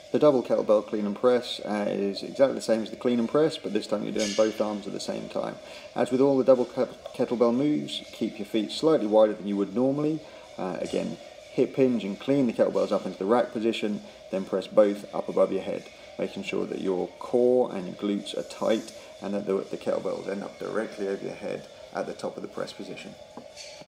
The double kettlebell clean and press is exactly the same as the clean and press, but this time you're doing both arms at the same time. As with all the double kettlebell moves, keep your feet slightly wider than you would normally. Again, hip hinge and clean the kettlebells up into the rack position, then press both up above your head, making sure that your core and your glutes are tight and that the kettlebells end up directly over your head at the top of the press position.